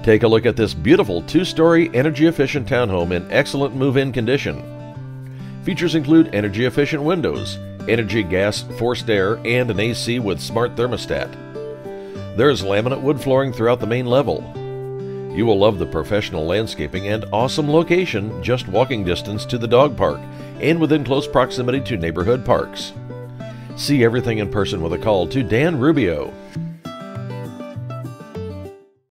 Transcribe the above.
Take a look at this beautiful 2-story energy efficient townhome in excellent move-in condition. Features include energy efficient windows, energy gas forced air, and an AC with smart thermostat. There is laminate wood flooring throughout the main level. You will love the professional landscaping and awesome location, just walking distance to the dog park and within close proximity to neighborhood parks. See everything in person with a call to Dan Rubio.